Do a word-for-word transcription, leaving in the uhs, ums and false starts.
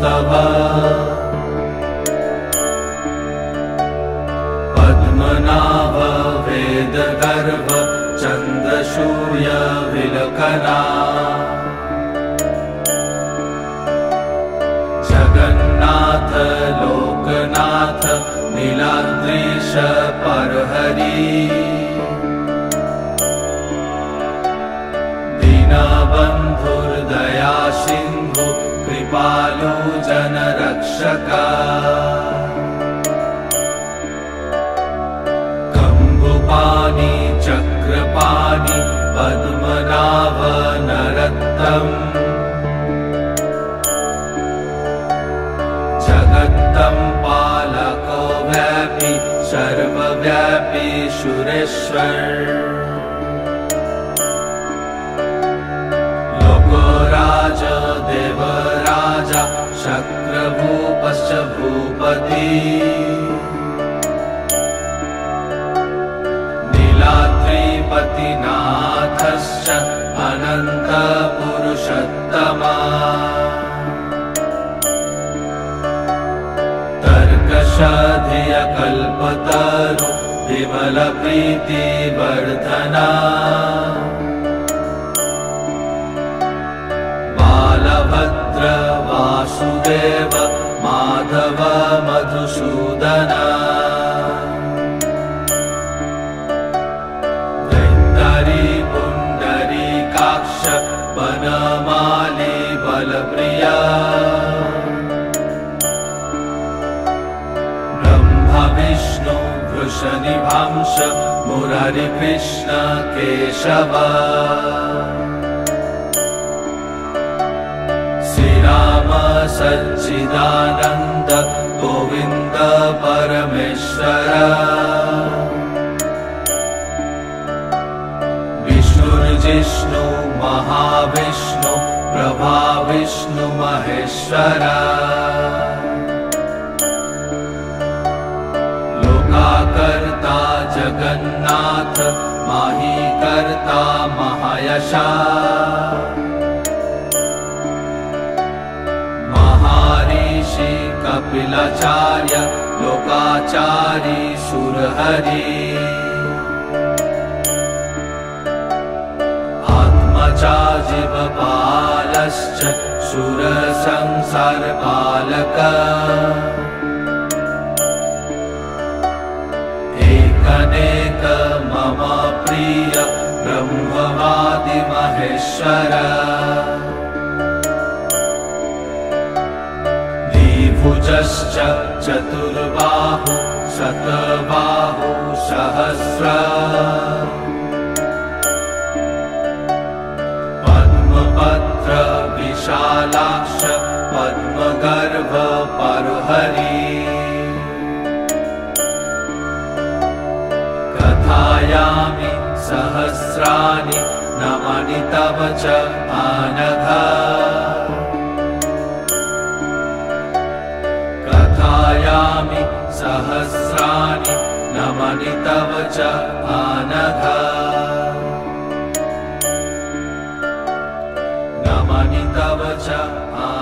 तव पद्मनाभ वेदगर्भ चन्द्रसूर्य विलकना जगन्नाथ लोकनाथ नीलाद्रीश परहरि दीनबन्धुर्दया सिन्धु कृपालु जनरक्षका कम्बुपाणि चक्रपाणि पद्मनाभ नरोत्तम जगत्तं पालको व्यापी सर्वव्यापी सुरेश्वर लोकोराज देवराज शक्रभूपश्च भूपति नीलाद्रिपतिनाथश्च अनन्त पुरुषोत्तमा तर्कशाधिय कल्पतरु विमल प्रीति वर्धना बालभद्र वासुदेव माधव मधुसूदना दैत्तरी पुण्डरीकाक्ष वनमाली बलप्रिया विष्णु वृषनिभांश मुरारी कृष्ण केशव श्रीराम सच्चिदानंद गोविंद परमेश्वर विष्णुर्जिष्णु महाविष्णु प्रभा विष्णु महेश्वर कर्ता जगन्नाथ माही कर्ता महायशा महर्षि कपिलाचार्य लोकाचारी सुरहरि आत्मजा जीवपालश्च सुरसंसारपालक अनेक मम प्रिय ब्रह्मवादि महेश्वर द्विभुजश्च चतुर्बाहु शतबाहु सहस्र पद्मपत्र विशालाक्ष पद्मगर्भ परहरि कथयामि सहस्राणि नमानि तव च आनघ कथयामि सहस्राणि नमानि तव च आनघ नमानि तव च आनघ।